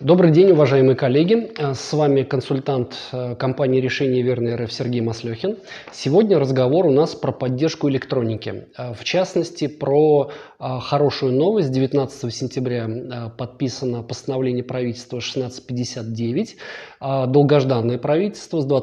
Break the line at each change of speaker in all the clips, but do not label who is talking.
Добрый день, уважаемые коллеги. С вами консультант компании «Решение Верный РФ» Сергей Маслехин. Сегодня разговор у нас про поддержку электроники. В частности, про хорошую новость. 19 сентября подписано постановление правительства 1659. Долгожданное правительство с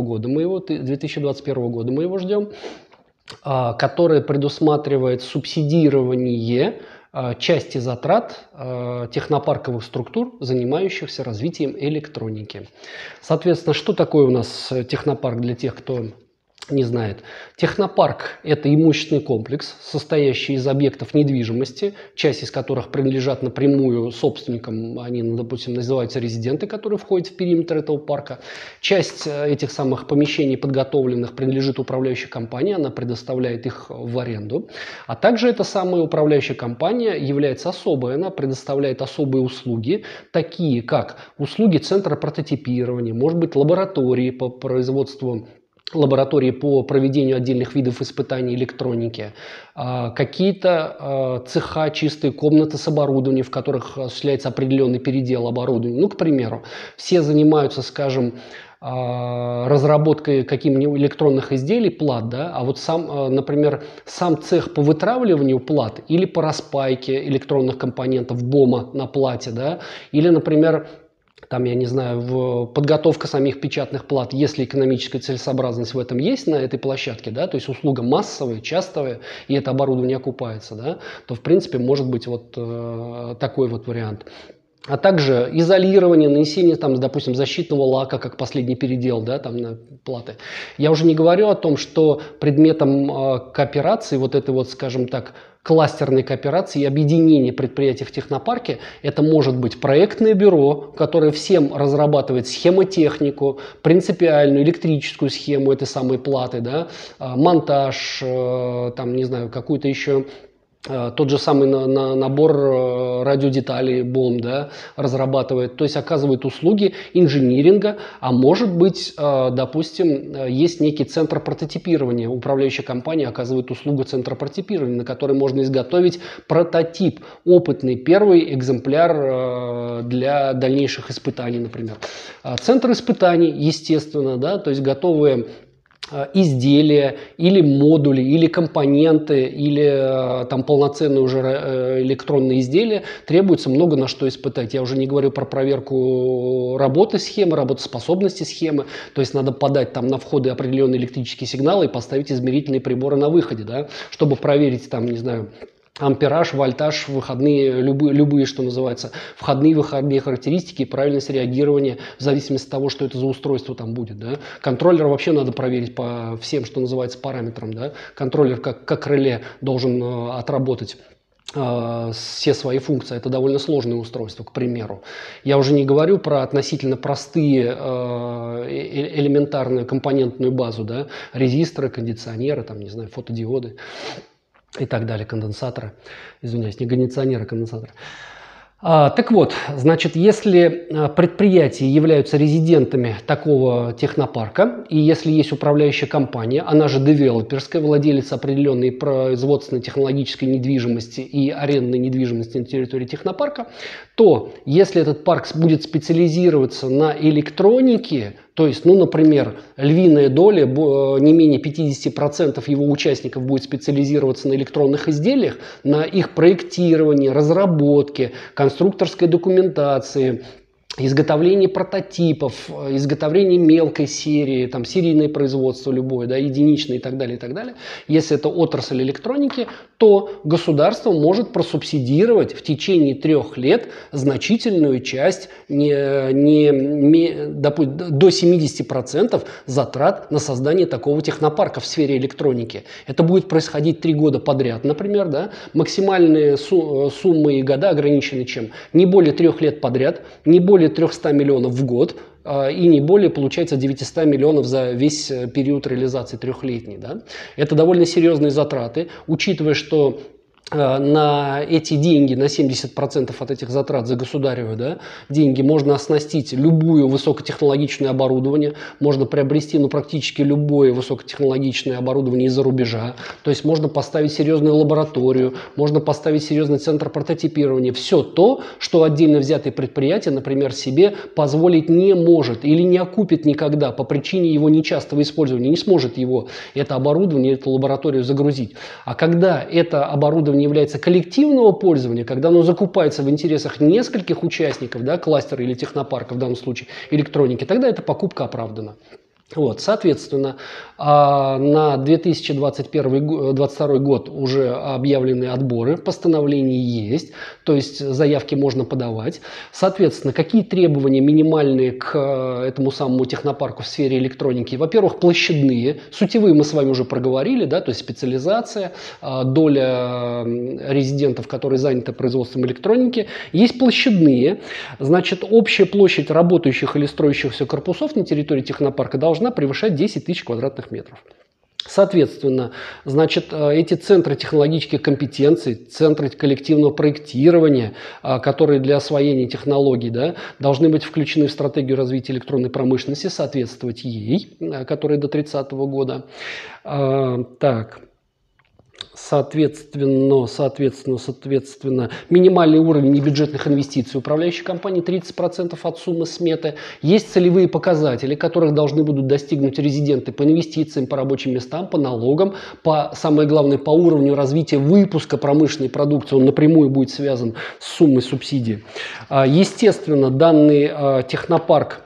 2021 года мы его ждем, которое предусматривает субсидирование части затрат технопарковых структур, занимающихся развитием электроники. Соответственно, что такое у нас технопарк для тех, кто не знает? Технопарк – это имущественный комплекс, состоящий из объектов недвижимости, часть из которых принадлежат напрямую собственникам, они, допустим, называются резиденты, которые входят в периметр этого парка. Часть этих самых помещений подготовленных принадлежит управляющей компании, она предоставляет их в аренду. А также эта самая управляющая компания является особой, она предоставляет особые услуги, такие как услуги центра прототипирования, может быть, лаборатории по производству, лаборатории по проведению отдельных видов испытаний электроники, какие-то цеха, чистые комнаты с оборудованием, в которых осуществляется определенный передел оборудования. Ну, к примеру, все занимаются, скажем, разработкой каких-нибудь электронных изделий, плат, да, а вот сам, например, сам цех по вытравливанию плат или по распайке электронных компонентов БОМа на плате, да, или, например, там, я не знаю, подготовка самих печатных плат, если экономическая целесообразность в этом есть на этой площадке, да, то есть услуга массовая, частая, и это оборудование окупается, да, то, в принципе, может быть вот такой вот вариант. А также изолирование, нанесение, там, допустим, защитного лака, как последний передел, да, там, на платы. Я уже не говорю о том, что предметом кооперации, вот этой вот, скажем так, кластерной кооперации и объединения предприятий в технопарке, это может быть проектное бюро, которое всем разрабатывает схемотехнику, принципиальную электрическую схему этой самой платы, да, монтаж, там, не знаю, какую-то еще тот же самый набор радиодеталей БОМ, да, разрабатывает, то есть оказывает услуги инжиниринга, а может быть, допустим, есть некий центр прототипирования, управляющая компания оказывает услугу центра прототипирования, на который можно изготовить прототип, опытный первый экземпляр для дальнейших испытаний, например. Центр испытаний, естественно, да, то есть готовые изделия или модули, или компоненты, или там полноценные уже электронные изделия, требуется много на что испытать. Я уже не говорю про проверку работы схемы, работоспособности схемы, то есть надо подать там на входы определенные электрические сигналы и поставить измерительные приборы на выходе, да, чтобы проверить там, не знаю, ампераж, вольтаж, выходные, любые, что называется, входные, выходные характеристики и правильность реагирования в зависимости от того, что это за устройство там будет. Да. Контроллер вообще надо проверить по всем, что называется, параметрам. Да. Контроллер как реле должен отработать все свои функции. Это довольно сложное устройство, к примеру. Я уже не говорю про относительно простые элементарную компонентную базу, да, резисторы, кондиционеры, там, не знаю, фотодиоды и так далее, конденсаторы, извиняюсь, не кондиционеры, конденсаторы. Так вот, значит, если предприятия являются резидентами такого технопарка, и если есть управляющая компания, она же девелоперская, владелец определенной производственной технологической недвижимости и арендной недвижимости на территории технопарка, то если этот парк будет специализироваться на электронике, то есть, ну, например, львиная доля, не менее 50% его участников будет специализироваться на электронных изделиях, на их проектировании, разработке, конструкторской документации, изготовление прототипов, изготовление мелкой серии, там, серийное производство любое, да, единичное и так далее, и так далее. Если это отрасль электроники, то государство может просубсидировать в течение 3 лет значительную часть, до 70% затрат на создание такого технопарка в сфере электроники. Это будет происходить 3 года подряд, например, да. Максимальные суммы и года ограничены чем? Не более 3 лет подряд, не более 300 миллионов в год и не более, получается, 900 миллионов за весь период реализации 3-летний. Да? Это довольно серьезные затраты, учитывая, что на эти деньги, на 70% от этих затрат за государевы, да, деньги можно оснастить любую высокотехнологичное оборудование, можно приобрести практически любое высокотехнологичное оборудование из-за рубежа, то есть можно поставить серьезную лабораторию, можно поставить серьезный центр прототипирования, все то, что отдельно взятое предприятие, например, себе позволить не может или не окупит никогда по причине его нечастого использования, не сможет его, это оборудование, эту лабораторию загрузить. А когда это оборудование является коллективного пользования, когда оно закупается в интересах нескольких участников, да, кластера или технопарка, в данном случае электроники, тогда эта покупка оправдана. Вот, соответственно, на 2021-2022 год уже объявлены отборы, постановления есть, то есть заявки можно подавать. Соответственно, какие требования минимальные к этому самому технопарку в сфере электроники? Во-первых, площадные, сутевые мы с вами уже проговорили, да, то есть специализация, доля резидентов, которые заняты производством электроники. Есть площадные, значит, общая площадь работающих или строящихся корпусов на территории технопарка должна превышать 10 тысяч квадратных метров. Соответственно, значит, эти центры технологических компетенций, центры коллективного проектирования, которые для освоения технологий, да, должны быть включены в стратегию развития электронной промышленности, соответствовать ей, которая до 30 года. Так. Соответственно, минимальный уровень небюджетных инвестиций управляющей компании 30% от суммы сметы. Есть целевые показатели, которых должны будут достигнуть резиденты по инвестициям, по рабочим местам, по налогам, самое главное, по уровню развития выпуска промышленной продукции. Он напрямую будет связан с суммой субсидий. Естественно, данный технопарк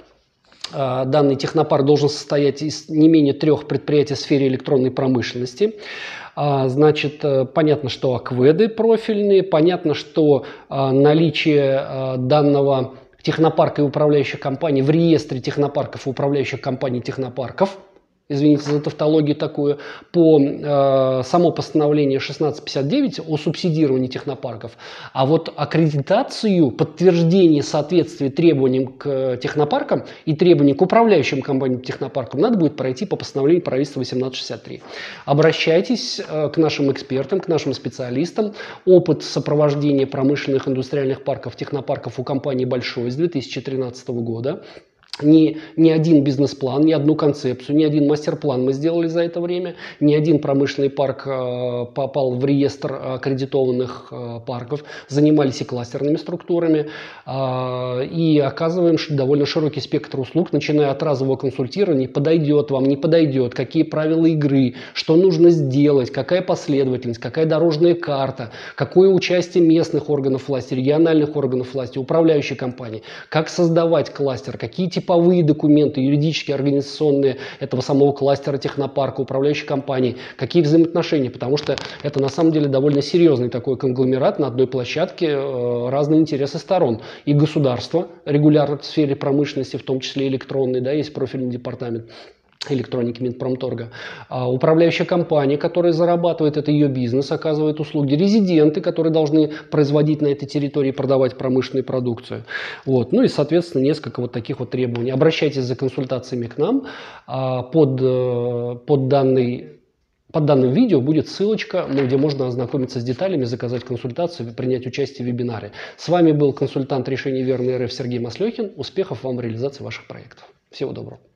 должен состоять из не менее 3 предприятий в сфере электронной промышленности. Значит, понятно, что акведы профильные, понятно, что наличие данного технопарка и управляющих компаний в реестре технопарков и управляющих компаний технопарков, извините за тавтологию такую, по само постановление 1659 о субсидировании технопарков, а вот аккредитацию, подтверждение соответствия требованиям к технопаркам и требованиям к управляющим компаниям технопаркам надо будет пройти по постановлению правительства 1863. Обращайтесь к нашим экспертам, к нашим специалистам. Опыт сопровождения промышленных индустриальных парков, технопарков у компании большой с 2013 года. Ни один бизнес-план, ни одну концепцию, ни один мастер-план мы сделали за это время, ни один промышленный парк попал в реестр аккредитованных парков, занимались и кластерными структурами, и оказываем довольно широкий спектр услуг, начиная от разового консультирования, подойдет вам, не подойдет, какие правила игры, что нужно сделать, какая последовательность, какая дорожная карта, какое участие местных органов власти, региональных органов власти, управляющей компании, как создавать кластер, какие типовые документы, юридические, организационные этого самого кластера технопарка, управляющей компании, какие взаимоотношения, потому что это на самом деле довольно серьезный такой конгломерат на одной площадке, разные интересы сторон. И государство регулярно в сфере промышленности, в том числе электронной, да, есть профильный департамент электроники Минпромторга, управляющая компания, которая зарабатывает, это ее бизнес, оказывает услуги, резиденты, которые должны производить на этой территории, продавать промышленную продукцию. Вот. Ну и, соответственно, несколько вот таких вот требований. Обращайтесь за консультациями к нам. Под данным видео будет ссылочка, где можно ознакомиться с деталями, заказать консультацию, принять участие в вебинаре. С вами был консультант решения Верный РФ Сергей Маслехин. Успехов вам в реализации ваших проектов. Всего доброго.